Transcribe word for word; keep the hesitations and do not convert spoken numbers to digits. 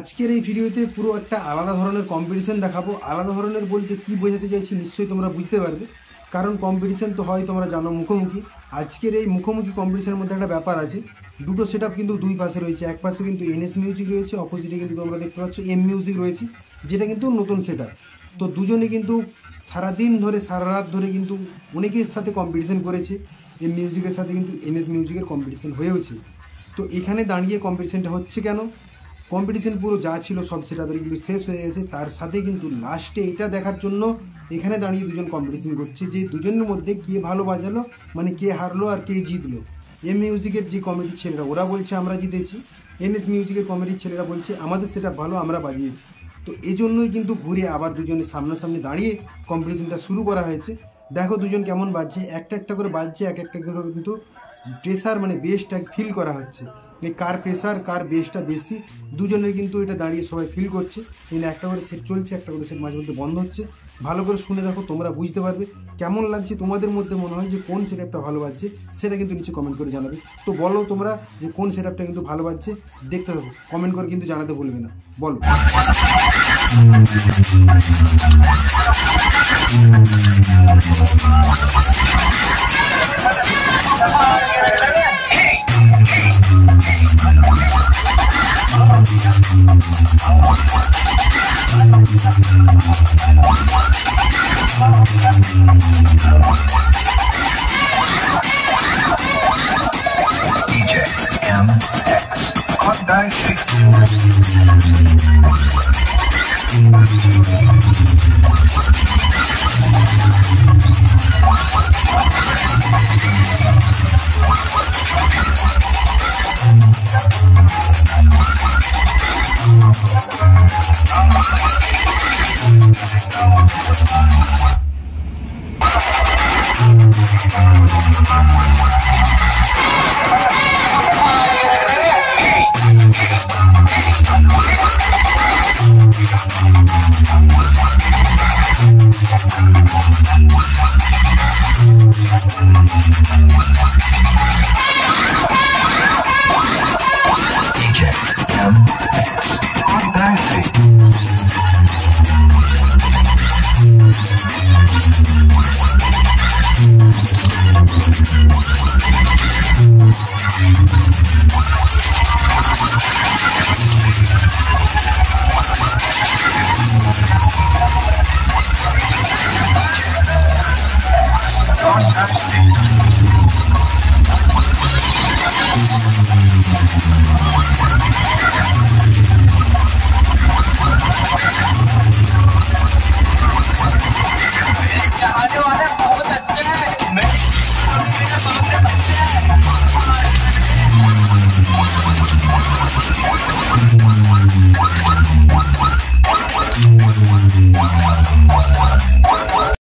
আজকের এই ভিডিওতে পুরো একটা আলাদা ধরনের কম্পিটিশন দেখাবো। আলাদা ধরনের বলতে কি বোঝাতে চাইছি নিশ্চয়ই তোমরা বুঝতে পারবে, কারণ কম্পিটিশন তো হয় তোমরা জানো মুখোমুখি। আজকের এই মুখোমুখি কম্পিটিশনের মধ্যে একটা ব্যাপার আছে, দুটো সেট আপ কিন্তু দুই পাশে রয়েছে। এক পাশে কিন্তু এনএস মিউজিক রয়েছে, অপোজিটে কিন্তু তোমরা দেখতে পাচ্ছ এম মিউজিক রয়েছে, যেটা কিন্তু নতুন সেট আপ। তো দুজনে কিন্তু সারাদিন ধরে সারা রাত ধরে কিন্তু অনেকের সাথে কম্পিটিশন করেছে। এম মিউজিকের সাথে কিন্তু এনএস মিউজিকের কম্পিটিশন হয়েওছে। তো এখানে দাঁড়িয়ে কম্পিটিশনটা হচ্ছে কেন, কম্পিটিশন পুরো যা ছিল সব সেটা ধরে কিন্তু শেষ হয়ে গেছে। তার সাথে কিন্তু লাস্টে এটা দেখার জন্য এখানে দাঁড়িয়ে দুজন কম্পিটিশন করছে যে দুজনের মধ্যে কে ভালো বাজালো, মানে কে হারলো আর কে জিতলো। এম মিউজিকের যে কমিটির ছেলেরা ওরা বলছে আমরা জিতেছি, এনএস মিউজিকের কমিটির ছেলেরা বলছে আমাদের সেটা ভালো, আমরা বাজিয়েছি। তো এই জন্যই কিন্তু ঘুরে আবার দুজনের সামনাসামনি দাঁড়িয়ে কম্পিটিশনটা শুরু করা হয়েছে। দেখো দুজন কেমন বাজছে, একটা একটা করে বাজছে, এক একটা করে কিন্তু প্রেসার মানে বেসটা ফিল করা হচ্ছে, কার প্রেসার কার বেসটা বেশি দুজনের কিন্তু এটা দাঁড়িয়ে সবাই ফিল করছে। কিন্তু একটা করে সেট চলছে, একটা করে সেট মাঝে মধ্যে বন্ধ হচ্ছে। ভালো করে শুনে দেখো, তোমরা বুঝতে পারবে কেমন লাগছে। তোমাদের মধ্যে মনে হয় যে কোন সেট আপটা ভালো বাজছে সেটা কিন্তু নিচে কমেন্ট করে জানাবে। তো বলো তোমরা যে কোন সেট আপটা কিন্তু ভালো বাজছে, দেখতে থাকো, কমেন্ট করে কিন্তু জানাতে ভুলবে না। বলো।